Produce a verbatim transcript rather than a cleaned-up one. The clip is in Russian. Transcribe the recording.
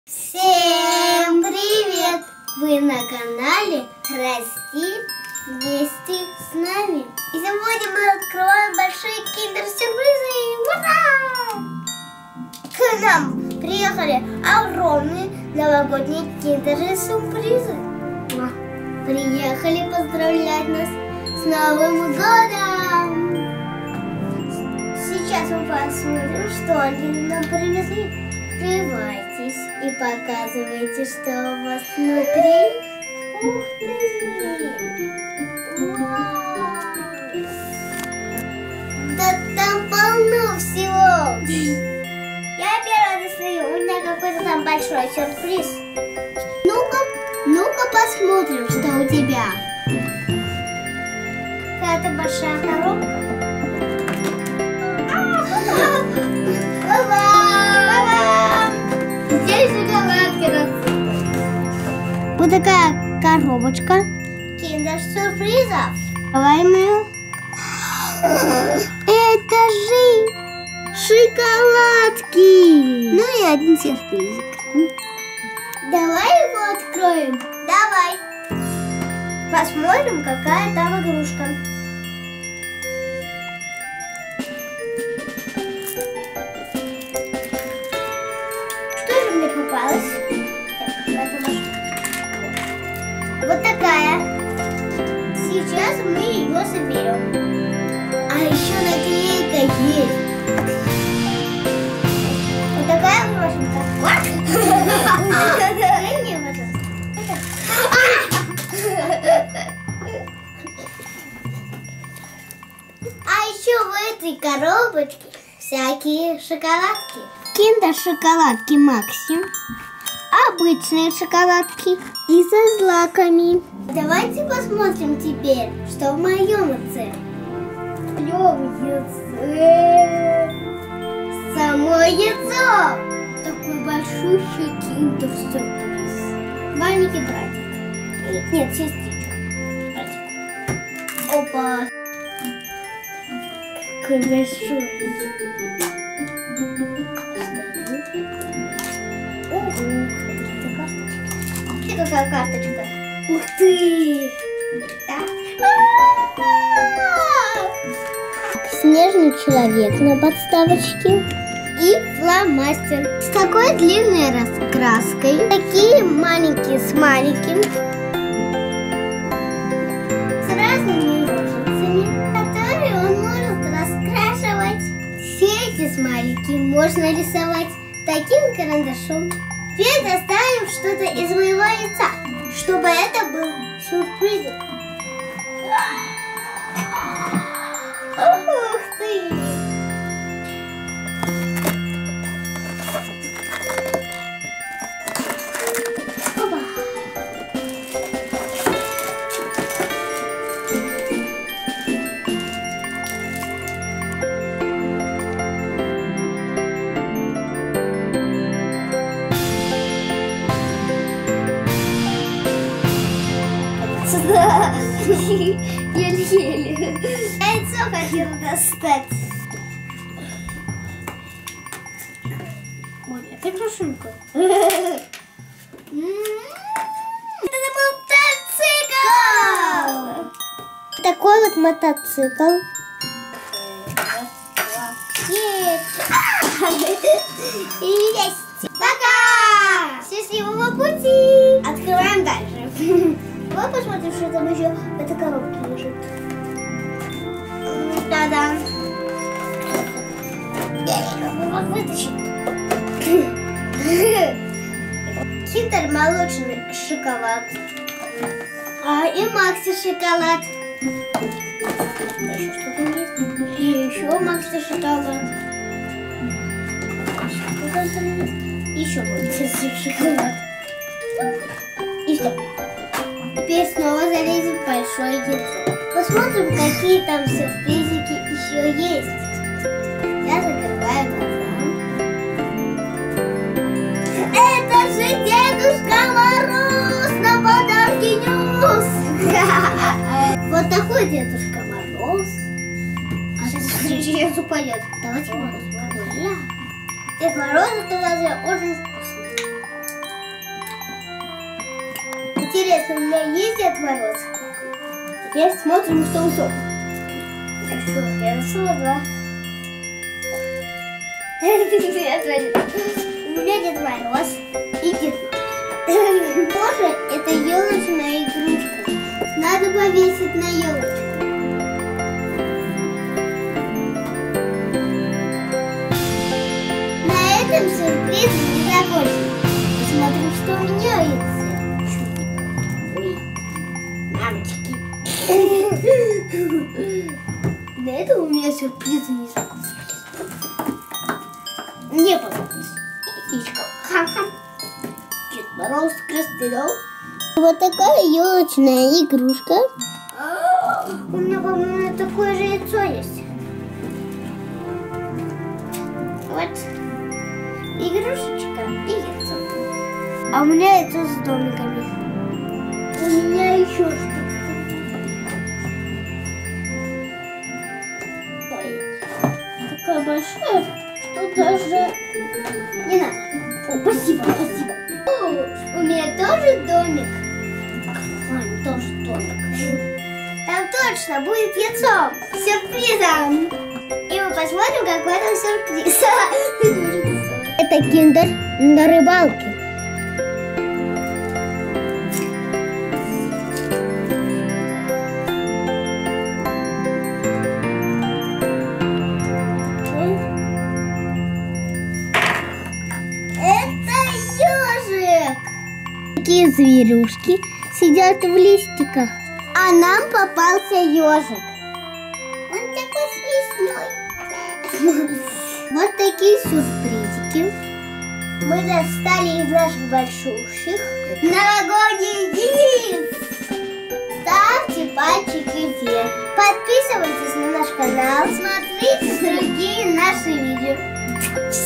Всем привет! Вы на канале Расти вместе с нами. И сегодня мы открываем большие киндер-сюрпризы. Ура! К нам приехали огромные новогодние киндер-сюрпризы. Приехали поздравлять нас с Новым годом! Сейчас мы посмотрим, что они нам привезли. Открывайтесь и показывайте, что у вас внутри. Ух ты! Вау! Да там полно всего! Я первая достаю. У меня какой-то там большой сюрприз. Ну-ка, ну-ка посмотрим, что у тебя. Какая-то большая коробка. Здесь шоколадки рассыпаны. Вот такая коробочка киндер-сюрпризов. Давай мы. Это же шоколадки. Ну и один сюрпризик. Давай его откроем. Давай. Посмотрим, какая там игрушка. Попалась. Вот такая. Сейчас мы ее соберем. А еще наклейка есть. Вот такая брошенка. А еще в этой коробочке всякие шоколадки. Киндер-шоколадки Макси, обычные шоколадки и со злаками. Давайте посмотрим теперь, что в моем яйце. В яйце. Само яйцо. Такой большущий киндер-сюрприз. Маленький братик. Нет, сестричка. Братик. Опа. Какой большой. Это какая карточка? Ух ты! Снежный человек на подставочке и фломастер с такой длинной раскраской. Такие маленькие смайлики с разными рожицами, которые он может раскрашивать. Все эти смайлики можно рисовать таким карандашом. Теперь достанем что-то из моего яйца, чтобы это был сюрприз. Ух ты! Опа! Еле-еле. Яйцо хотела достать. Ой, это крушинка. Это мотоцикл! Такой вот мотоцикл. Есть! Пока! Счастливого пути! Открываем дальше. Давай посмотрим, что там еще в этой коробке лежит. Да-да. Вытащить. Киндер молочный шоколад. А и Макси шоколад. Еще что-то есть. И еще Макси шоколад. Еще Макси шоколад. И что? Теперь снова залезем в большое яйцо. Посмотрим, какие там сюрпризики еще есть. Я закрываю глаза. Это же Дедушка Мороз на подарки нес. Вот такой Дедушка Мороз. А сейчас упадет. Давайте Мороз. Дед Мороз, это у вас очень вкусный. Интересно, у меня есть Дед Мороз? Теперь смотрим, что у Софы. Хорошо, я нашла два. У меня Дед Мороз и Дед Мороз. Тоже это елочная игрушка. Надо повесить на елочку. На этом сюрприз не закончен. Посмотрим, что у меня есть. Ой, мамочки. На этом у меня сюрпризы не закончились. Не понравилось. Яичко. Ха-ха. Дед Мороз, красный дом. Вот такая елочная игрушка. У меня, по-моему, такое же яйцо есть. Вот. Игрушечка и яйцо. А у меня яйцо с домиками. У меня еще что-то. Ой, такая большая, что даже не надо. О, спасибо, спасибо. О, у меня тоже домик. Ой, тоже домик. Там точно будет яйцо с сюрпризом. И мы посмотрим, какой там сюрприз. Это киндер на рыбалке. Такие зверюшки сидят в листиках, а нам попался ежик. Он такой смешной. Вот такие сюрпризики мы достали из наших большущих новогодних яиц. Ставьте пальчики вверх, подписывайтесь на наш канал, смотрите другие наши видео.